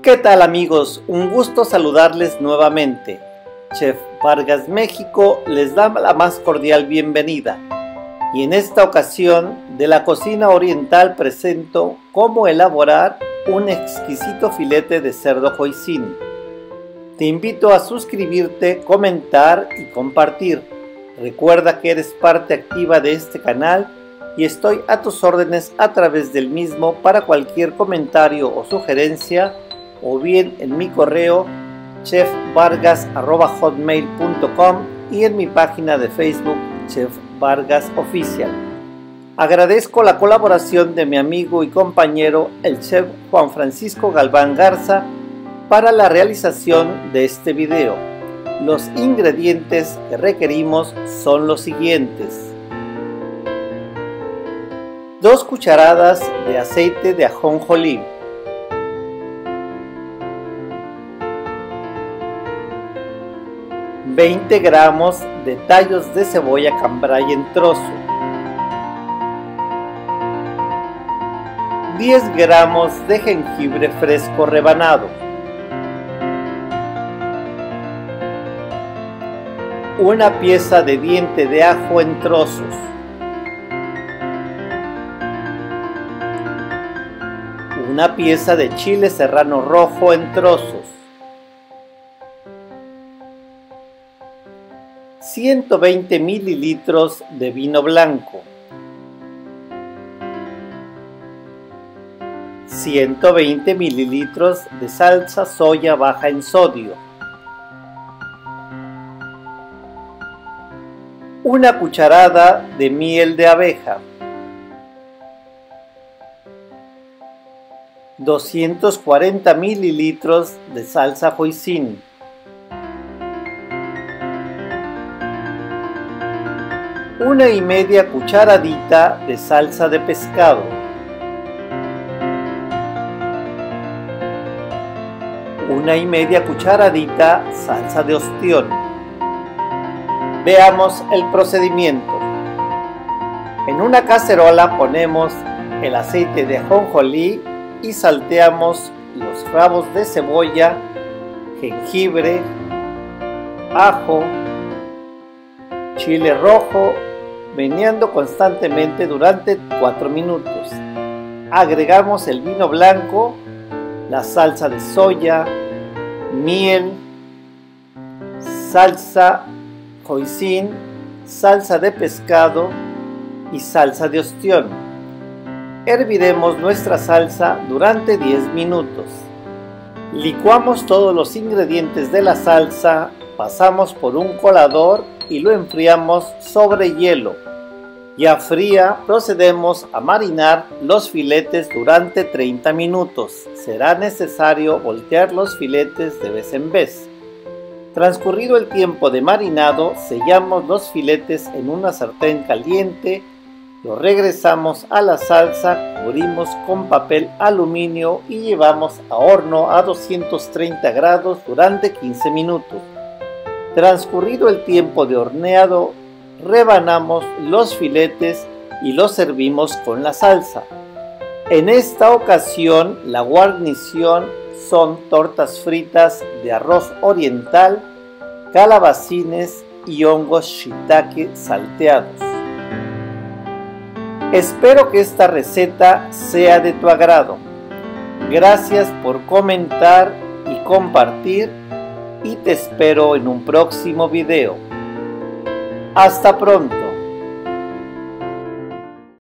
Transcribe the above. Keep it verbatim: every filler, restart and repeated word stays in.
¿Qué tal, amigos? Un gusto saludarles nuevamente. Chef Vargas México les da la más cordial bienvenida. Y en esta ocasión, de la cocina oriental presento cómo elaborar un exquisito filete de cerdo hoisin. Te invito a suscribirte, comentar y compartir. Recuerda que eres parte activa de este canal y estoy a tus órdenes a través del mismo para cualquier comentario o sugerencia, o bien en mi correo chef vargas arroba hotmail punto com y en mi página de Facebook Chef Vargas Oficial. Agradezco la colaboración de mi amigo y compañero el chef Juan Francisco Galván Garza para la realización de este video. Los ingredientes que requerimos son los siguientes: dos cucharadas de aceite de ajonjolí, veinte gramos de tallos de cebolla cambray en trozo, diez gramos de jengibre fresco rebanado, una pieza de diente de ajo en trozos, una pieza de chile serrano rojo en trozos, ciento veinte mililitros de vino blanco, ciento veinte mililitros de salsa soya baja en sodio, una cucharada de miel de abeja, doscientos cuarenta mililitros de salsa hoisin, una y media cucharadita de salsa de pescado, una y media cucharadita salsa de ostión. Veamos el procedimiento. En una cacerola ponemos el aceite de ajonjolí y salteamos los rabos de cebolla, jengibre, ajo, chile rojo, meneando constantemente durante cuatro minutos. Agregamos el vino blanco, la salsa de soya, miel, salsa hoisin, salsa de pescado y salsa de ostión. Herviremos nuestra salsa durante diez minutos. Licuamos todos los ingredientes de la salsa, pasamos por un colador y lo enfriamos sobre hielo. Ya fría, procedemos a marinar los filetes durante treinta minutos. Será necesario voltear los filetes de vez en vez. Transcurrido el tiempo de marinado, sellamos los filetes en una sartén caliente, los regresamos a la salsa, cubrimos con papel aluminio y llevamos a horno a doscientos treinta grados durante quince minutos. Transcurrido el tiempo de horneado, rebanamos los filetes y los servimos con la salsa. En esta ocasión, la guarnición son tortas fritas de arroz oriental, calabacines y hongos shiitake salteados. Espero que esta receta sea de tu agrado. Gracias por comentar y compartir y te espero en un próximo video. Hasta pronto.